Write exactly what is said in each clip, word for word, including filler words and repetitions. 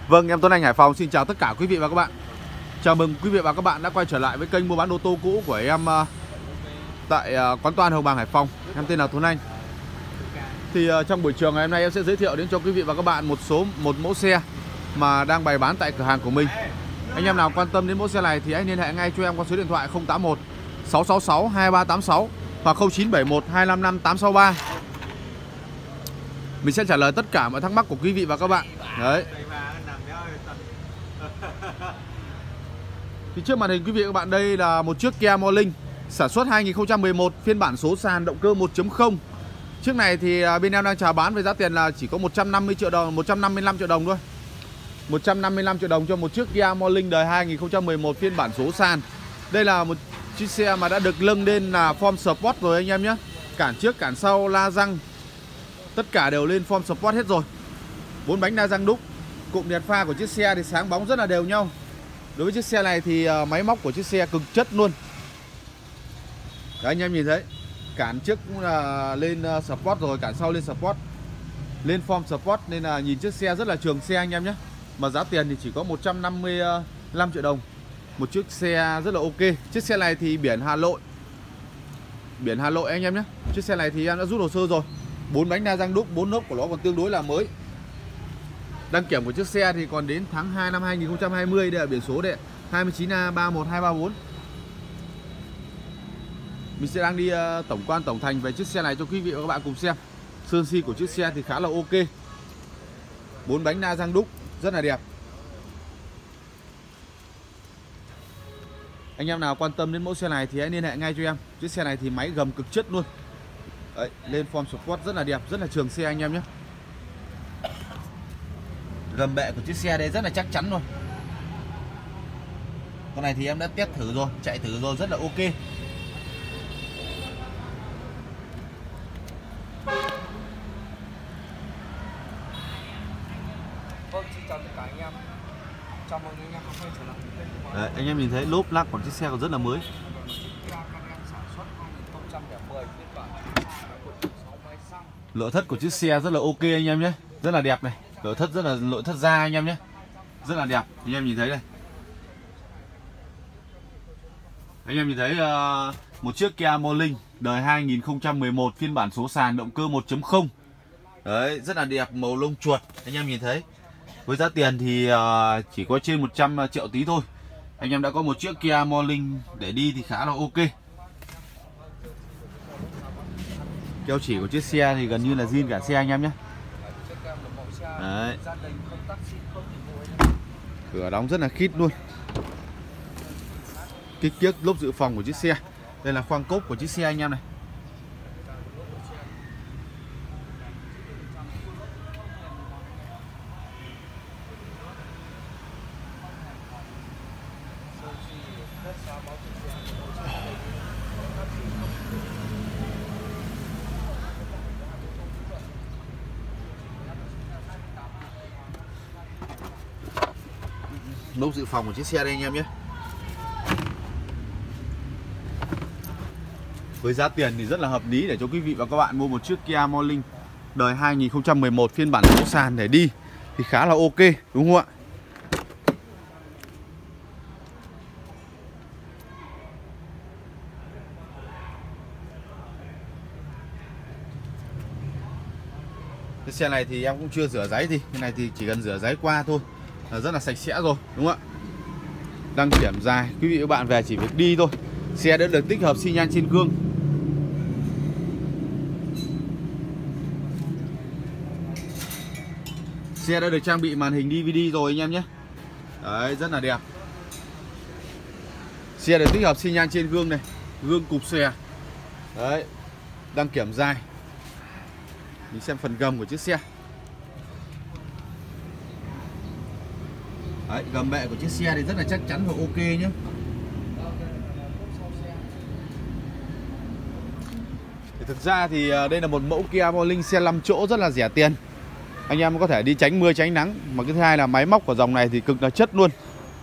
Vâng, em Tuấn Anh Hải Phòng xin chào tất cả quý vị và các bạn. Chào mừng quý vị và các bạn đã quay trở lại với kênh mua bán ô tô cũ của em uh, tại uh, quán Toan Hồng Bàng Hải Phòng. Em tên là Tuấn Anh. Thì uh, trong buổi chiều ngày hôm nay em sẽ giới thiệu đến cho quý vị và các bạn một số một mẫu xe mà đang bày bán tại cửa hàng của mình. Anh em nào quan tâm đến mẫu xe này thì hãy liên hệ ngay cho em qua số điện thoại không tám một sáu sáu sáu hai ba tám sáu hoặc không chín bảy một hai năm năm tám sáu ba. Mình sẽ trả lời tất cả mọi thắc mắc của quý vị và các bạn. Đấy. Thì trước màn hình quý vị và các bạn, đây là một chiếc Kia Morning sản xuất hai nghìn không trăm mười một, phiên bản số sàn, động cơ một chấm không. Chiếc này thì bên em đang chào bán với giá tiền là chỉ có một trăm năm mươi triệu đồng, một trăm năm mươi lăm triệu đồng thôi. một trăm năm mươi lăm triệu đồng cho một chiếc Kia Morning đời hai nghìn không trăm mười một phiên bản số sàn. Đây là một chiếc xe mà đã được nâng lên là form sport rồi anh em nhé. Cản trước, cản sau, la răng, tất cả đều lên form sport hết rồi. Bốn bánh đa răng đúc. Cụm đèn pha của chiếc xe thì sáng bóng rất là đều nhau. Đối với chiếc xe này thì uh, máy móc của chiếc xe cực chất luôn. Đấy, anh em nhìn thấy. Cản trước cũng là lên uh, sport rồi, cản sau lên sport, lên form sport, nên là nhìn chiếc xe rất là trường xe anh em nhé. Mà giá tiền thì chỉ có một trăm năm mươi lăm triệu đồng. Một chiếc xe rất là ok. Chiếc xe này thì biển Hà Nội. Biển Hà Nội anh em nhé. Chiếc xe này thì em đã rút hồ sơ rồi. Bốn bánh đa răng đúc, bốn lốp của nó còn tương đối là mới. Đăng kiểm của chiếc xe thì còn đến tháng hai năm hai nghìn không trăm hai mươi. Đây là biển số đây, hai chín A ba một hai ba bốn. Mình sẽ đang đi uh, tổng quan tổng thành về chiếc xe này cho quý vị và các bạn cùng xem. Sơn si của chiếc xe thì khá là ok. Bốn bánh đa răng đúc rất là đẹp. Anh em nào quan tâm đến mẫu xe này thì hãy liên hệ ngay cho em. Chiếc xe này thì máy gầm cực chất luôn. Đấy, lên form sport rất là đẹp, rất là trường xe anh em nhé. Gầm bệ của chiếc xe đây rất là chắc chắn luôn. Con này thì em đã test thử rồi, chạy thử rồi, rất là ok. Vâng, xin chào tất cả anh em. Chào mừng anh em quay trở lại với kênh của mình. Đấy, anh em nhìn thấy lốp lác của chiếc xe còn rất là mới. Nội thất của chiếc xe rất là ok anh em nhé, rất là đẹp này. Nội thất rất là nội thất da anh em nhé, rất là đẹp. Anh em nhìn thấy đây. Anh em nhìn thấy uh, một chiếc Kia Morning đời hai nghìn không trăm mười một phiên bản số sàn, động cơ một chấm không. Đấy, rất là đẹp, màu lông chuột. Anh em nhìn thấy. Với giá tiền thì uh, chỉ có trên một trăm triệu tí thôi. Anh em đã có một chiếc Kia Morning để đi thì khá là ok. Keo chỉ của chiếc xe thì gần như là zin cả xe anh em nhé. Đấy. Cửa đóng rất là khít luôn. Kích thước lốp dự phòng của chiếc xe. Đây là khoang cốp của chiếc xe anh em này. Lốp dự phòng của chiếc xe đây anh em nhé. Với giá tiền thì rất là hợp lý để cho quý vị và các bạn mua một chiếc Kia Morning đời hai nghìn không trăm mười một phiên bản số sàn để đi thì khá là ok, đúng không ạ? Cái xe này thì em cũng chưa rửa giấy gì, cái này thì chỉ cần rửa giấy qua thôi là rất là sạch sẽ rồi, đúng không ạ? Đăng kiểm dài, quý vị và các bạn về chỉ việc đi thôi. Xe đã được tích hợp xi nhan trên gương. Xe đã được trang bị màn hình đê vê đê rồi anh em nhé. Đấy, rất là đẹp. Xe được tích hợp xi nhan trên gương này, gương cụp xòe. Đấy, đăng kiểm dài. Mình xem phần gầm của chiếc xe. Đấy, gầm bệ của chiếc xe thì rất là chắc chắn và ok nhé. Thì thực ra thì đây là một mẫu Kia Morning xe năm chỗ rất là rẻ tiền. Anh em có thể đi tránh mưa tránh nắng. Mà cái thứ hai là máy móc của dòng này thì cực là chất luôn.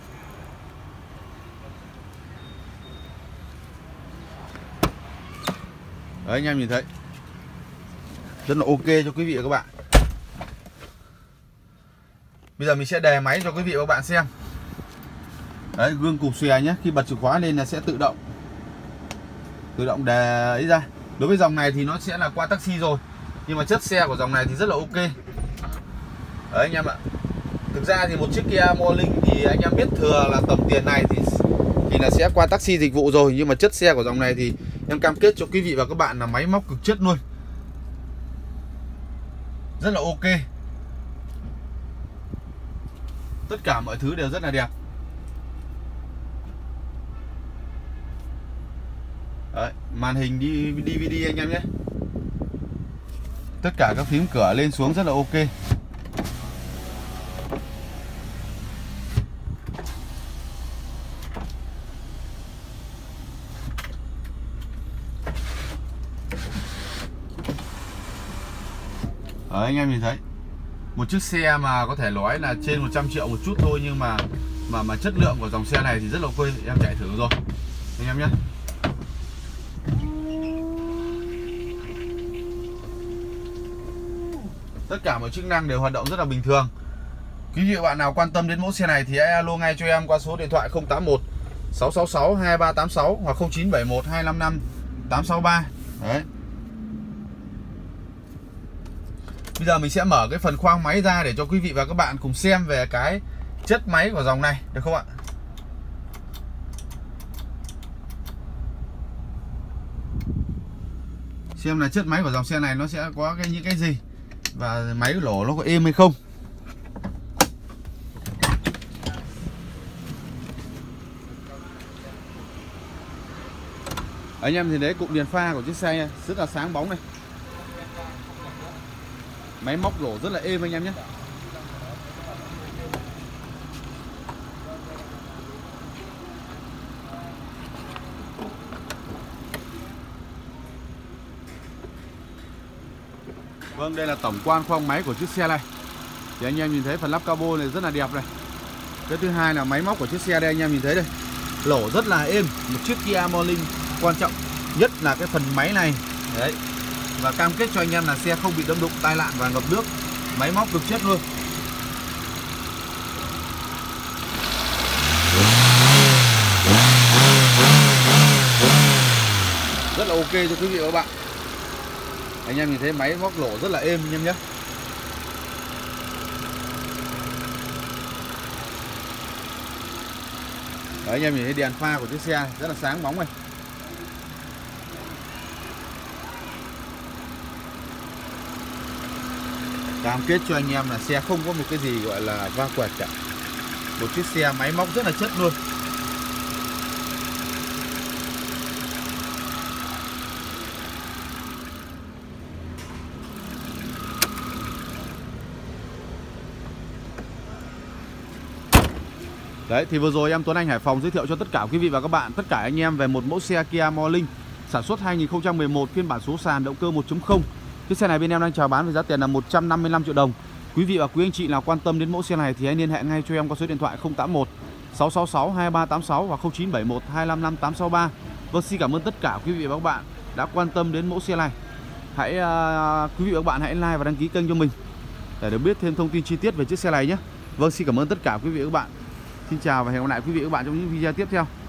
Đấy, anh em nhìn thấy rất là ok cho quý vị và các bạn. Bây giờ mình sẽ đề máy cho quý vị và các bạn xem. Đấy, gương cụp xòe nhé. Khi bật chìa khóa lên là sẽ tự động Tự động đề ấy ra. Đối với dòng này thì nó sẽ là qua taxi rồi, nhưng mà chất xe của dòng này thì rất là ok. Đấy anh em ạ. Thực ra thì một chiếc Kia Morning thì anh em biết thừa là tầm tiền này thì thì là sẽ qua taxi dịch vụ rồi, nhưng mà chất xe của dòng này thì em cam kết cho quý vị và các bạn là máy móc cực chất luôn, rất là ok. Tất cả mọi thứ đều rất là đẹp. Đấy, màn hình đê vê đê anh em nhé. Tất cả các phím cửa lên xuống rất là ok. Đấy, anh em nhìn thấy một chiếc xe mà có thể nói là trên một trăm triệu một chút thôi, nhưng mà mà mà chất lượng của dòng xe này thì rất là ok. Em chạy thử rồi anh em nhé. Tất cả mọi chức năng đều hoạt động rất là bình thường. Quý vị và bạn nào quan tâm đến mẫu xe này thì hãy alo ngay cho em qua số điện thoại không tám một sáu sáu sáu hai ba tám sáu hoặc không chín bảy một hai năm năm tám sáu ba. Đấy. Bây giờ mình sẽ mở cái phần khoang máy ra để cho quý vị và các bạn cùng xem về cái chất máy của dòng này, được không ạ? Xem là chất máy của dòng xe này nó sẽ có cái những cái gì, và máy nổ nó có êm hay không. Anh em thì đấy, cụm đèn pha của chiếc xe này, rất là sáng bóng này. Máy móc nổ rất là êm anh em nhé. Vâng, đây là tổng quan khoang máy của chiếc xe này. Thì anh em nhìn thấy phần lắp cabo này rất là đẹp này. Cái thứ hai là máy móc của chiếc xe đây, anh em nhìn thấy đây, lỗ rất là êm. Một chiếc Kia Morning quan trọng nhất là cái phần máy này. Đấy. Và cam kết cho anh em là xe không bị đâm đụng, tai nạn và ngập nước. Máy móc cực chất luôn. Rất là ok cho quý vị và các bạn. Anh em nhìn thấy máy móc lỗ rất là êm anh em nhé. Đấy, anh em nhìn thấy đèn pha của chiếc xe này rất là sáng bóng này. Cam kết cho anh em là xe không có một cái gì gọi là va quẹt cả. Một chiếc xe máy móc rất là chất luôn. Đấy, thì vừa rồi em Tuấn Anh Hải Phòng giới thiệu cho tất cả quý vị và các bạn, tất cả anh em về một mẫu xe Kia Morning sản xuất hai nghìn không trăm mười một, phiên bản số sàn, động cơ một chấm không. Chiếc xe này bên em đang chào bán với giá tiền là một trăm năm mươi lăm triệu đồng. Quý vị và quý anh chị nào quan tâm đến mẫu xe này thì hãy liên hệ ngay cho em qua số điện thoại không tám một sáu sáu sáu hai ba tám sáu hoặc không chín bảy một hai năm năm tám sáu ba. Vâng, xin cảm ơn tất cả quý vị và các bạn đã quan tâm đến mẫu xe này. Hãy uh, quý vị và các bạn hãy like và đăng ký kênh cho mình để được biết thêm thông tin chi tiết về chiếc xe này nhé. Vâng, xin cảm ơn tất cả quý vị và các bạn. Xin chào và hẹn gặp lại quý vị và các bạn trong những video tiếp theo.